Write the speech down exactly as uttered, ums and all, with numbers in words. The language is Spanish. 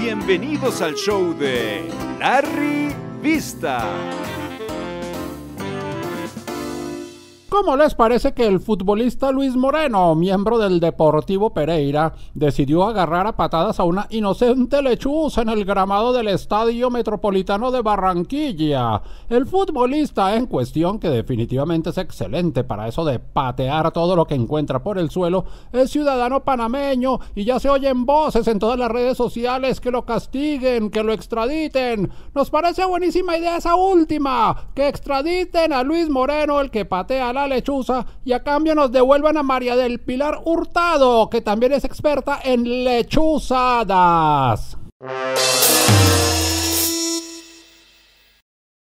Bienvenidos al show de Larry Vista. ¿Cómo les parece que el futbolista Luis Moreno, miembro del Deportivo Pereira, decidió agarrar a patadas a una inocente lechuza en el gramado del Estadio Metropolitano de Barranquilla? El futbolista en cuestión, que definitivamente es excelente para eso de patear todo lo que encuentra por el suelo, es ciudadano panameño y ya se oyen voces en todas las redes sociales que lo castiguen, que lo extraditen. Nos parece buenísima idea esa última, que extraditen a Luis Moreno, el que patea la lechuza, y a cambio nos devuelvan a María del Pilar Hurtado, que también es experta en lechuzadas.